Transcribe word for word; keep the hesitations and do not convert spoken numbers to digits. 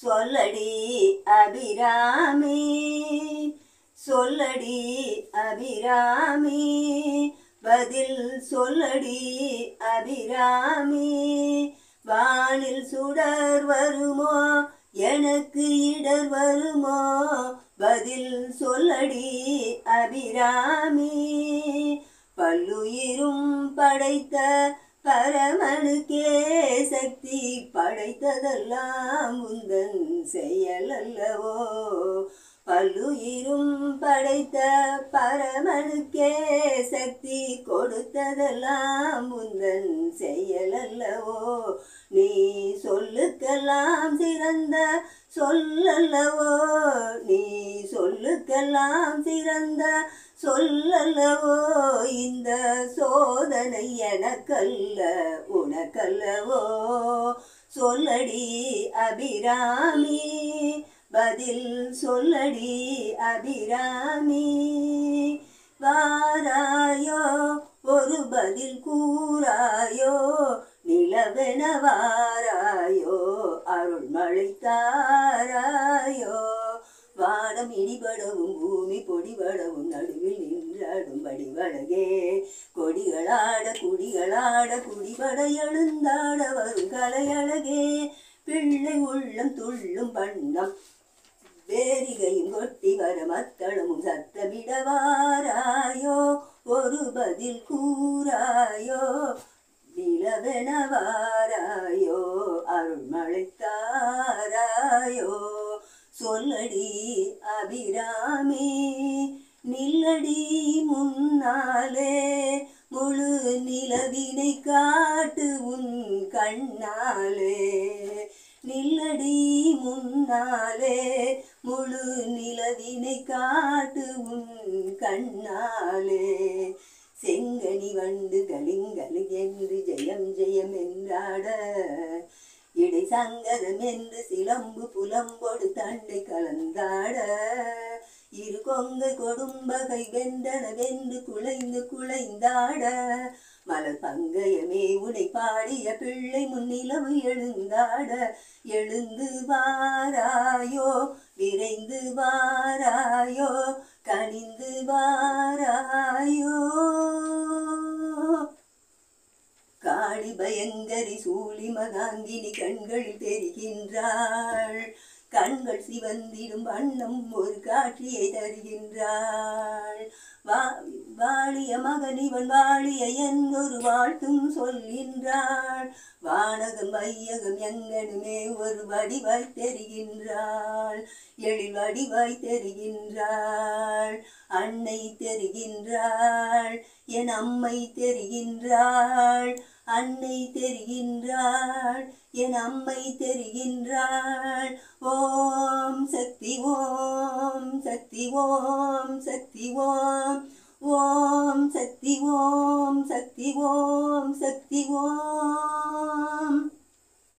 சொல்லடி அபிராமி சொல்லடி அபிராமி பதில் சொல்லடி அபிராமி வானில் சுடர் வருமோ எனக்கு இடர் வருமோ பதில் சொல்லடி அபிராமி பல்லுயிரும் படைத்த பரமனுக்கே சக்தி படைத்ததெல்லாம் உந்தன் செயல் அல்லவோ பல்லுயிரும் படைத்த பரமனுக்கே சக்தி கொடுத்ததெல்லாம் உந்தன் செயல் அல்லவோ நீ சொல்லுக்கெல்லாம் சிறந்த சொல்லல்லவோ நீ சொல்லுக்கெல்லாம் சிறந்த சொல்லல்லவோ இந்த சோதனை எனக்கல்ல உனக்கல்லவோ சொல்லடி அபிராமி பதில் சொல்லடி அபிராமி வாராயோ ஒரு பதில் கூறாயோ நிலவென வாராயோ அருள்மழை தாராயோ வானம் இடிபடவும் பூமி பொடிபடவும் நடுவில் நின்றாடும் வடிவழகே கொடிகளாட குடிகளாட குடிபட எழுந்தாட வரும் கலையழகே பிள்ளை உள்ளம் துள்ளும் பண்ணம் வேரிகையும் கொட்டி வர மத்தளமும் சத்தமிட வாராயோ ஒரு பதில் கூறாயோ நிலவென வாராயோ அருள்மழை தாராயோ சொல்லடி அபிராமி நில்லடி முன்னாலே முழு நிலவினை காட்டு உன் கண்ணாலே நில்லடி முன்னாலே முழு நிலவினை காட்டு உன் கண்ணாலே செங்கனி வண்டு கலிங்கலு என்று ஜெயம் ஜெயம் என்றாட இடை சங்கதம் என்று சிலம்பு புலம்பொடு தண்டை கலந்தாட இரு கொங்கை கொடும்பகை வென்றன வென்று குலைந்து குலைந்தாட மலர் பங்கயமே உனை பாடிய பிள்ளை முன்னிலவு எழுந்தாட எழுந்து வாராயோ விரைந்து வாராயோ கனிந்து வாராயோ காளி பயங்கரி சூழி மகாங்கினி கண்களில் தெரிகின்றாள் கண்கள் சிவந்திடும் வண்ணம் ஒரு காட்சியை தருகின்றாள் வா வாழிய மகனிவன் வாழிய என்றொரு வாழ்த்தும் சொல்கின்றாள் வானகம் வையகம் எங்கனுமே ஒரு வடிவாய் தெரிகின்றாள் எழில் வடிவாய் தெரிகின்றாள் அன்னை தெரிகின்றாள் என் அம்மை தெரிகின்றாள் அன்னை தெரிகின்றாள் என் அம்மை தெரிகின்றாள் ஓம் சக்தி ஓம் சக்தி ஓம் சக்தி ஓம் ஓம் சக்தி ஓம் சக்தி ஓம் சக்தி ஓம்